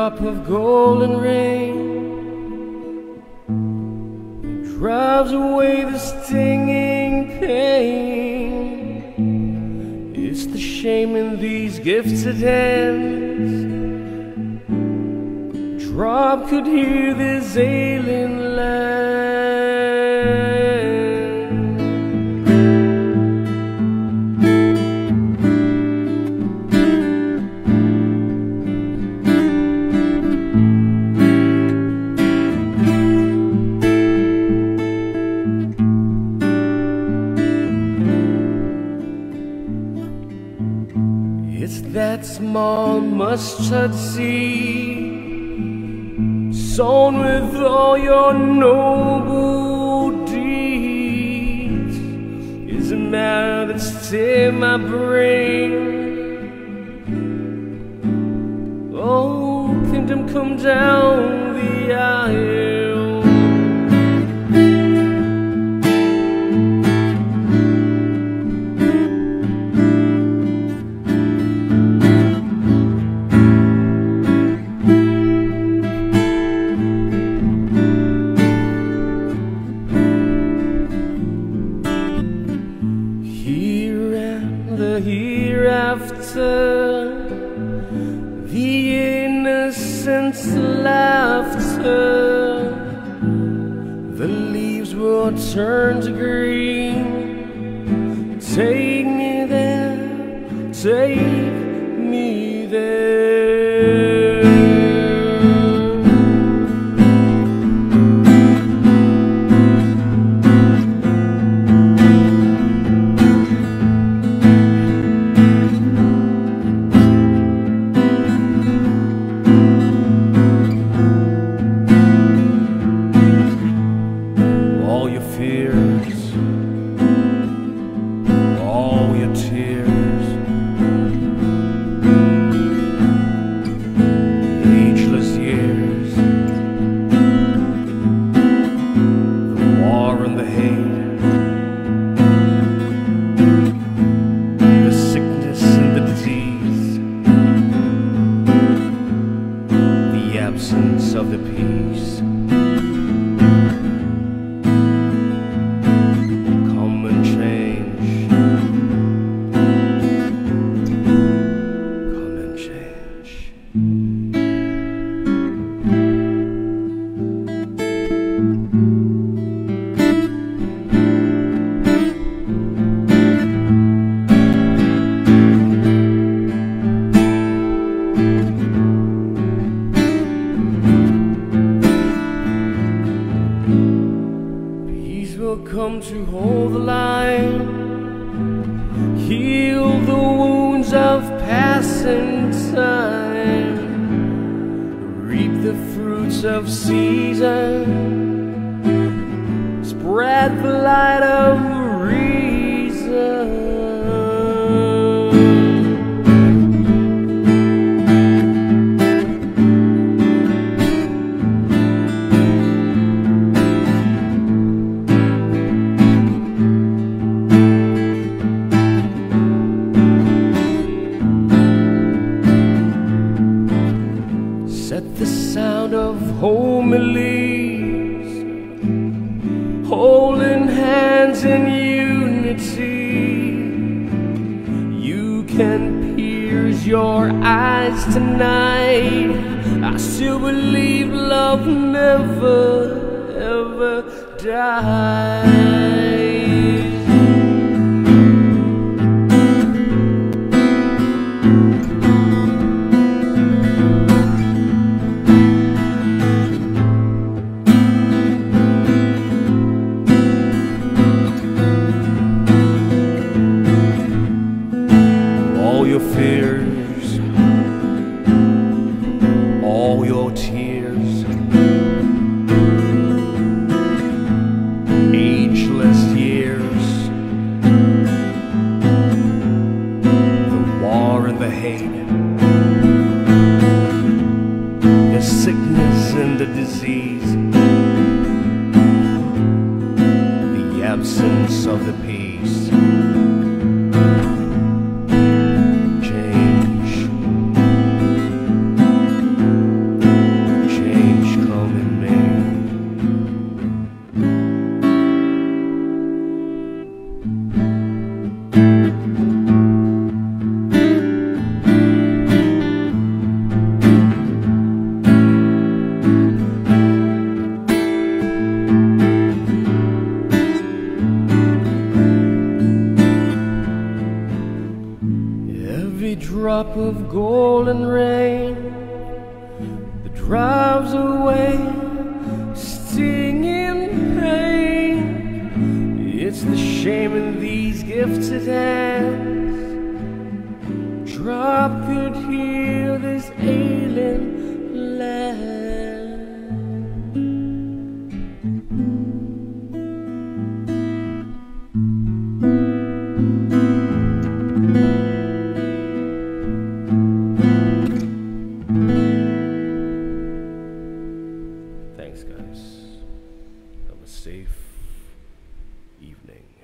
drop of golden rain drives away the stinging pain. It's the shame in these gifted hands. Drop could hear this alien land. It's that small mustard seed sown with all your noble deeds. Is a man that's in my brain. Oh, kingdom come down the aisle. The hereafter, the innocent laughter, the leaves will turn to green. Take me there, take me there. All your fears, all your tears, ageless years, the war and the hate, the sickness and the disease, the absence of the peace. Come to hold the line, heal the wounds of passing time, reap the fruits of season, spread the light of reason. Set the sound of homilies, holding hands in unity. You can pierce your eyes tonight. I still believe love never, ever dies. All your fears, all your tears, ageless years, the war and the hate, the sickness and the disease, the absence of the peace. drop of golden rain that drives away stinging pain. It's the shame in these gifted hands. Drop could heal this ailing land. Thanks, guys. Have a safe evening.